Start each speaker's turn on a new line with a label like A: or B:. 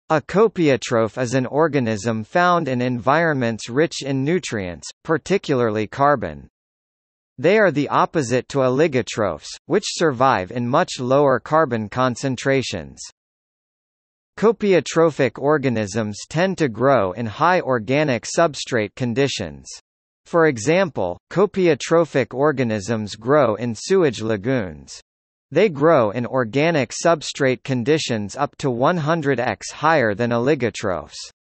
A: A copiotroph is an organism found in environments rich in nutrients, particularly carbon. They are the opposite to oligotrophs, which survive in much lower carbon concentrations. Copiotrophic organisms tend to grow in high organic substrate conditions. For example, copiotrophic organisms grow in sewage lagoons. They grow in organic substrate conditions up to 100x higher than oligotrophs.